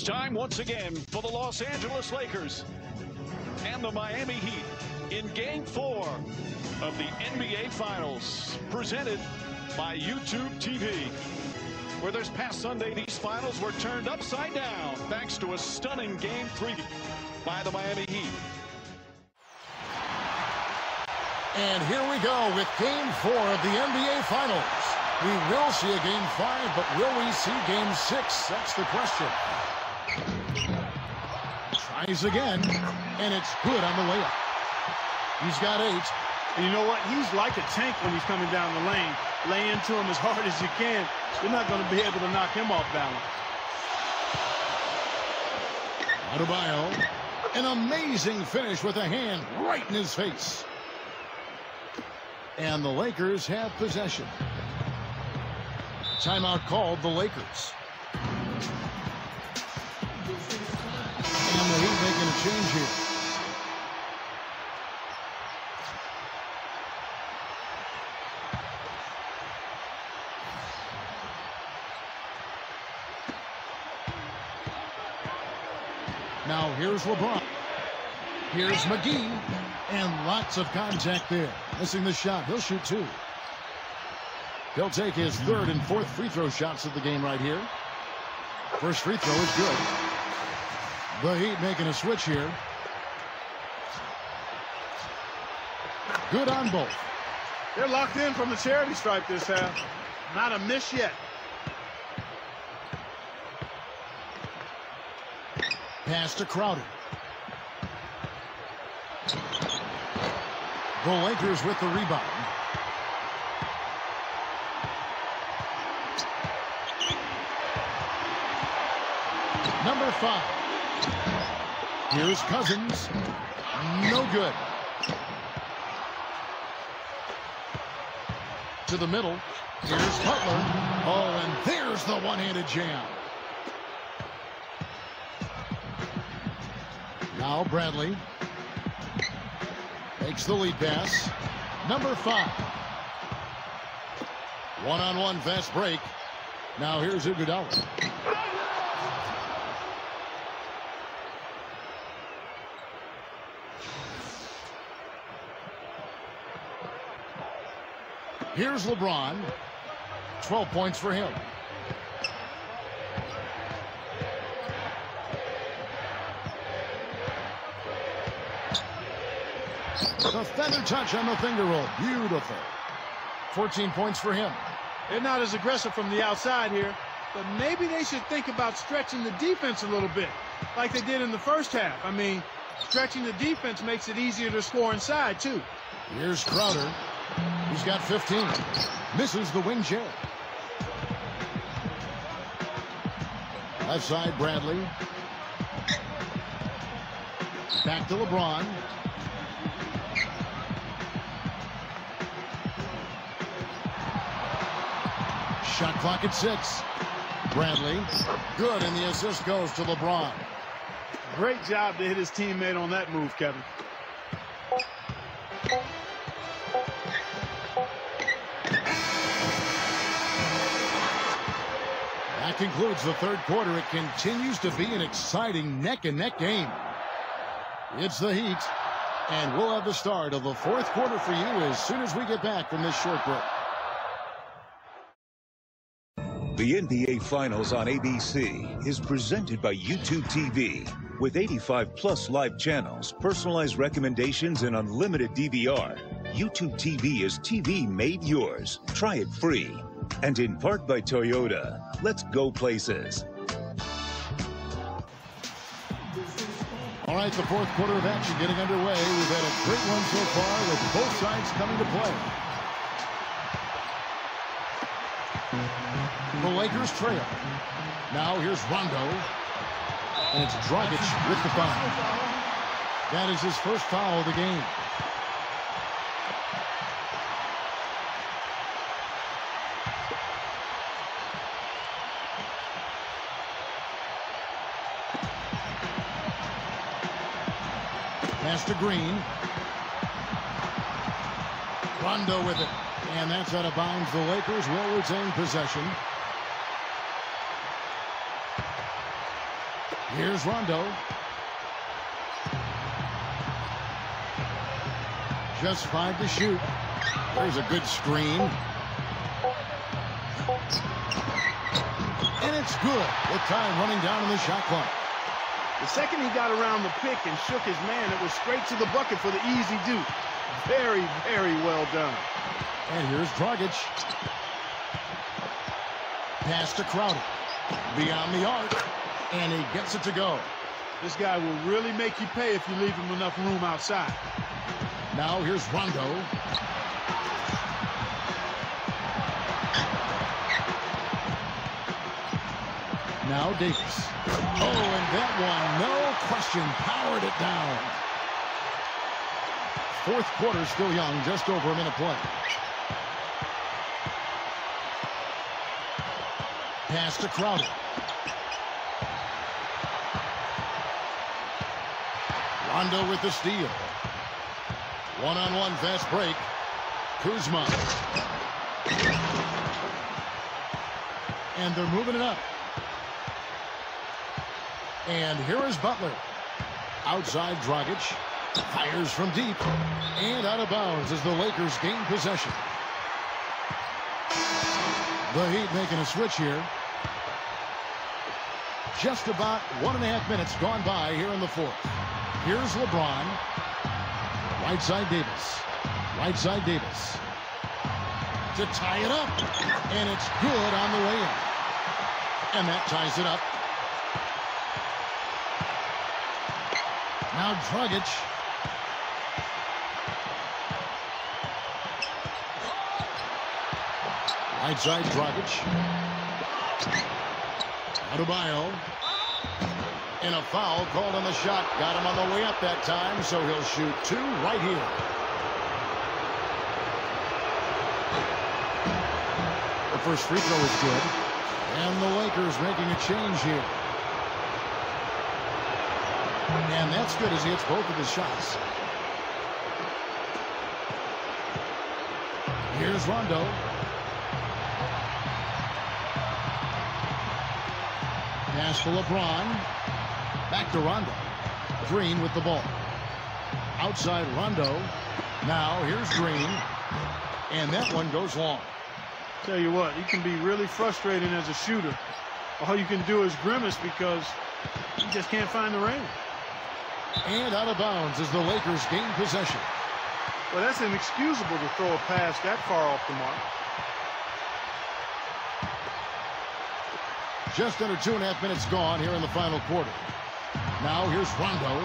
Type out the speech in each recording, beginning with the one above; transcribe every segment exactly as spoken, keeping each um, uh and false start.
It's time once again for the Los Angeles Lakers and the Miami Heat in Game four of the N B A Finals, presented by YouTube T V. Where this past Sunday, these finals were turned upside down thanks to a stunning Game three by the Miami Heat. And here we go with Game four of the N B A Finals. We will see a Game five, but will we see Game six? That's the question. Tries again, and it's good on the layup. He's got eight. And you know what? He's like a tank when he's coming down the lane. Lay into him as hard as you can. You're not going to be able to knock him off balance. Adebayo, an amazing finish with a hand right in his face. And the Lakers have possession. Timeout called the Lakers. And the Heat making a change here. Now here's LeBron. Here's McGee. And lots of contact there. Missing the shot. He'll shoot two. He'll take his third and fourth free throw shots of the game right here. First free throw is good. The Heat making a switch here. Good on both. They're locked in from the charity stripe this half. Not a miss yet. Pass to Crowder. The Lakers with the rebound. Number five. Here's Cousins. No good. To the middle. Here's Butler. Oh, and there's the one-handed jam. Now Bradley. Makes the lead pass. Number five. One-on-one fast break. Now here's Iguodala. Here's LeBron. twelve points for him. The feather touch on the finger roll. Beautiful. fourteen points for him. They're not as aggressive from the outside here, but maybe they should think about stretching the defense a little bit, like they did in the first half. I mean, stretching the defense makes it easier to score inside, too. Here's Crowder. He's got fifteen. Misses the wing chair. Left side, Bradley. Back to LeBron. Shot clock at six. Bradley. Good, and the assist goes to LeBron. Great job to hit his teammate on that move, Kevin. That concludes the third quarter. It continues to be an exciting neck-and-neck game. It's the Heat, and we'll have the start of the fourth quarter for you as soon as we get back from this short break. The N B A Finals on A B C is presented by YouTube T V. With eighty-five plus live channels, personalized recommendations, and unlimited D V R, YouTube T V is T V made yours. Try it free. And in part by Toyota. Let's go places. All right, the fourth quarter of action getting underway. We've had a great one so far with both sides coming to play. The Lakers trail. Now here's Rondo. And it's Dragic with the foul. That is his first foul of the game. Pass to Green. Rondo with it. And that's out of bounds. The Lakers will retain possession. Here's Rondo. Just five to shoot. There's a good screen. And it's good with time running down in the shot clock. The second he got around the pick and shook his man, it was straight to the bucket for the easy deuce. Very, very well done. And here's Dragic. Pass to Crowder. Beyond the arc. And he gets it to go. This guy will really make you pay if you leave him enough room outside. Now here's Rondo. Now Davis. Oh, and that one, no question, powered it down. Fourth quarter still young, just over a minute play. Pass to Crowder. Rondo with the steal. One-on-one fast break. Kuzma. And they're moving it up. And here is Butler. Outside Dragic. Fires from deep. And out of bounds as the Lakers gain possession. The Heat making a switch here. Just about one and a half minutes gone by here in the fourth. Here's LeBron. Right side Davis. Right side Davis. To tie it up. And it's good on the way in. And that ties it up. Now Dragic. Right side Dragic. Adebayo. And a foul called on the shot. Got him on the way up that time, so he'll shoot two right here. The first free throw is good. And the Lakers making a change here. And that's good as he hits both of his shots. Here's Rondo. Pass to LeBron. Back to Rondo. Green with the ball. Outside Rondo. Now here's Green. And that one goes long. Tell you what, he can be really frustrating as a shooter. All you can do is grimace because he just can't find the range. And out of bounds as the Lakers gain possession. Well, that's inexcusable to throw a pass that far off the mark. Just under two and a half minutes gone here in the final quarter. Now here's Rondo.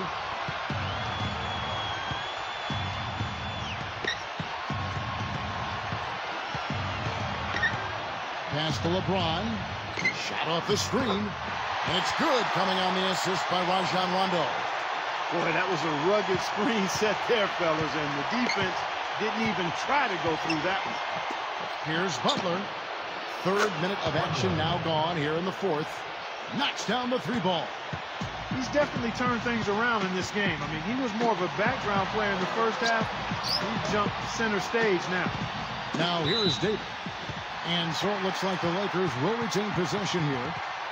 Pass to LeBron. Shot off the screen. And it's good, coming on the assist by Rajon Rondo. Boy, that was a rugged screen set there, fellas, and the defense didn't even try to go through that one. Here's Butler. Third minute of action now gone here in the fourth. Knocks down the three ball. He's definitely turned things around in this game. I mean, he was more of a background player in the first half. He jumped center stage now. Now here is Davis. And so it looks like the Lakers will retain possession here.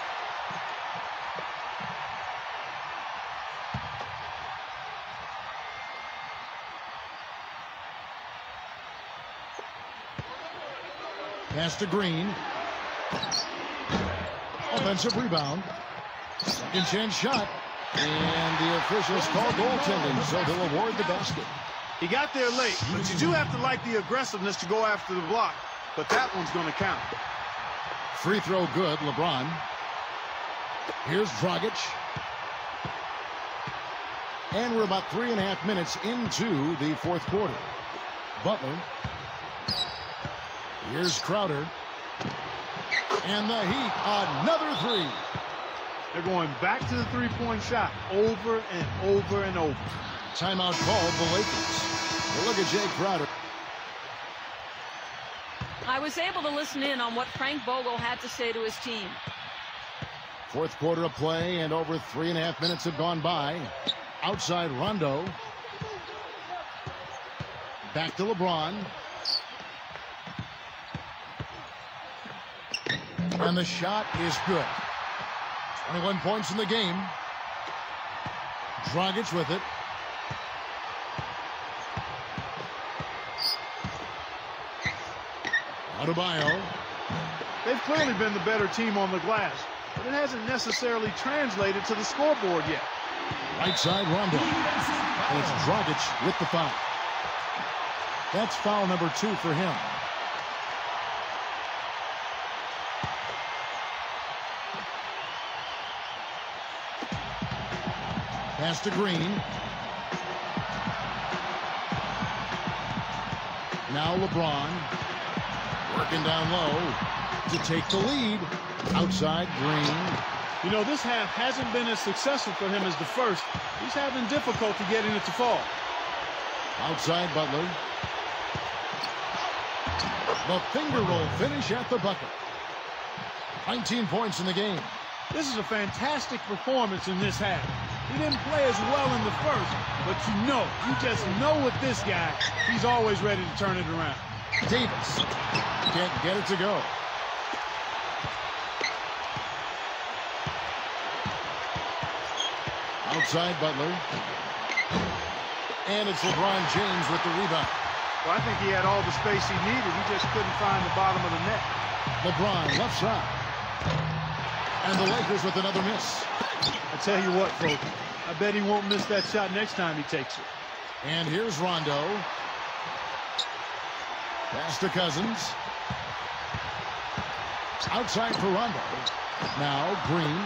Pass to Green. Offensive rebound. Second chance shot. And the officials call goaltending, so they'll award the basket. He got there late, but you do have to like the aggressiveness to go after the block. But that one's going to count. Free throw good, LeBron. Here's Dragic. And we're about three and a half minutes into the fourth quarter. Butler. Here's Crowder. And the Heat, another three. They're going back to the three-point shot over and over and over. Timeout called the Lakers. Well, look at Jay Crowder. I was able to listen in on what Frank Vogel had to say to his team. Fourth quarter of play, and over three and a half minutes have gone by. Outside Rondo. Back to LeBron. And the shot is good. twenty-one points in the game. Dragic with it. Adebayo. They've clearly been the better team on the glass, but it hasn't necessarily translated to the scoreboard yet. Right side, Rondo. And it's Dragic with the foul. That's foul number two for him. Pass to Green. Now LeBron working down low to take the lead. Outside, Green. You know, this half hasn't been as successful for him as the first. He's having difficulty getting it to fall. Outside, Butler. The finger roll finish at the bucket. nineteen points in the game. This is a fantastic performance in this half. He didn't play as well in the first, but you know, you just know with this guy, he's always ready to turn it around. Davis can't get it to go. Outside, Butler. And it's LeBron James with the rebound. Well, I think he had all the space he needed. He just couldn't find the bottom of the net. LeBron left side. And the Lakers with another miss. I tell you what, folks, I bet he won't miss that shot next time he takes it. And here's Rondo. Pass to Cousins. Outside for Rondo. Now Green.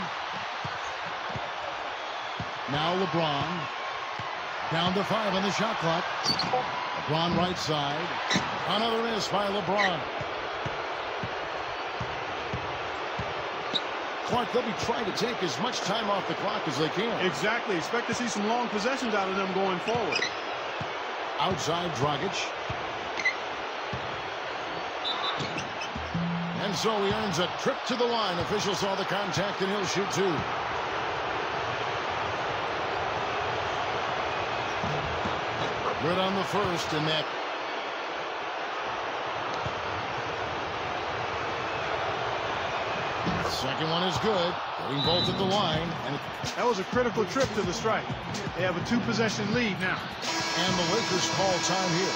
Now LeBron. Down to five on the shot clock. LeBron right side. Another miss by LeBron. Clark, they'll be trying to take as much time off the clock as they can. Exactly. Expect to see some long possessions out of them going forward. Outside, Dragic. And so he earns a trip to the line. Officials saw the contact, and he'll shoot two. Good on the first in that. Second one is good. Getting both at the line. And that was a critical trip to the strike. They have a two-possession lead now. And the Lakers call time here.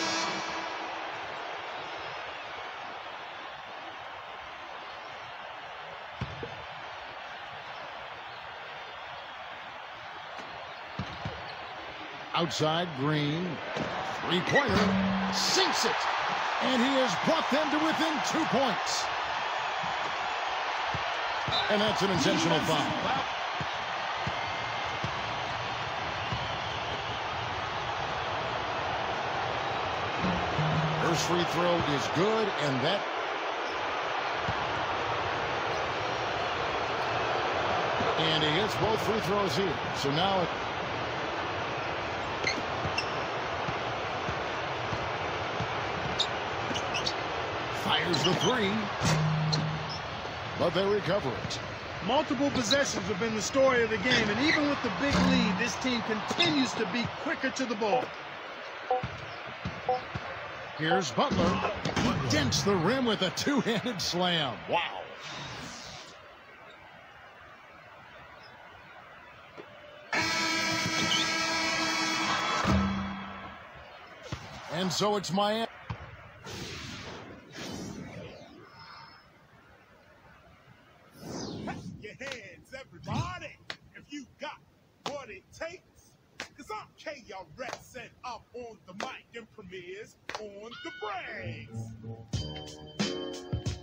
Outside, Green. Three-pointer. Sinks it. And he has brought them to within two points. And that's an intentional foul. First free throw is good, and that. And he hits both free throws here. So now it. Fires the three. But they recover it. Multiple possessions have been the story of the game, and even with the big lead, this team continues to be quicker to the ball. Here's Butler. He dents the rim with a two-handed slam. Wow. And so it's Miami. Everybody, if you got what it takes, cause I'm K R S and I'm on the mic and premieres on the breaks.